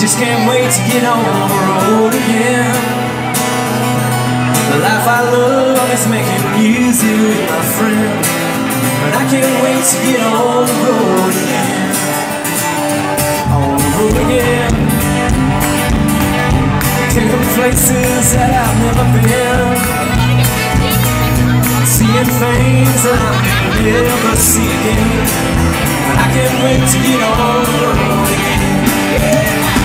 just can't wait to get on the road again. The life I love is making music with my friend, but I can't wait to get on the road again. On the road again, to the places that I've never been, seeing things that I'll never see again. And I can't wait to get on the road again. Yeah.